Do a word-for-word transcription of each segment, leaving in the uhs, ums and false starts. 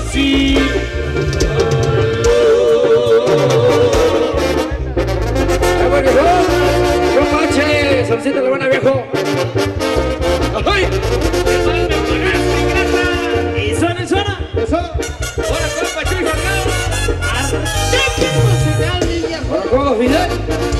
sí. ¡Ay, bueno, yo, yo, Pache! ¡Salsita la buena, viejo! ¡Ay! Eso me pagaste, grasa. Y suena, y suena. ¡Eso! Ahora, compa, Chuy Salgado. Artículo final, Villa. ¡Ahora, compa, Fidel!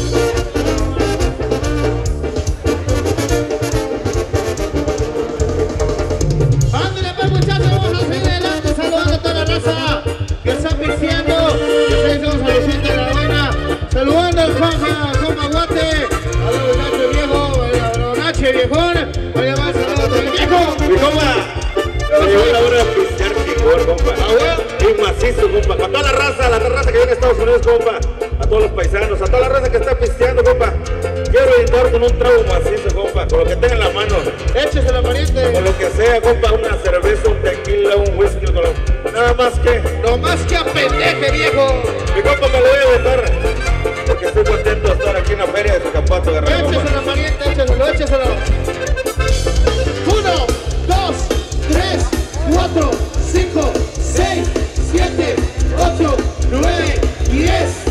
Ándale, pues, muchachos, vamos a seguir adelante saludando a toda la raza que está pisteando. Que se hizo un saludcito de la buena. Saludando al Juanja, compa Guate. A los muchachos viejo, a los Nache viejón. Oye, más saludos al viejo. Mi compa, me llegó la hora de pistear chingón, compa. Ah, bueno. Y macizo, compa. Para toda la raza, la raza que viene de Estados Unidos, compa. A todos los paisanos, a toda la raza que está pisteando, compa. Quiero brindar con un trago macizo, compa. Con lo que tenga en la mano. Échese la pariente. Con lo que sea, compa. Una cerveza, un tequila, un whisky. Con lo... Nada más que. No más que apendeje, viejo. Mi compa me lo voy a dejar. Porque estoy contento de estar aquí en la feria de Zacapato, Guerrero, compa. Échese la pariente, écheselo, écheselo. Uno, dos, tres, cuatro, cinco, seis, siete, ocho, nueve, diez.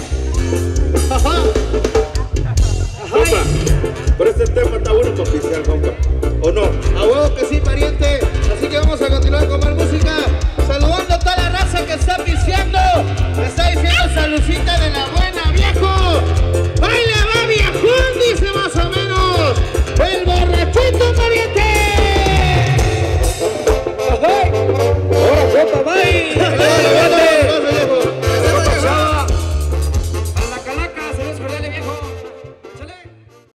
Ajá. Compa, pero este tema está bueno para pistear, compa.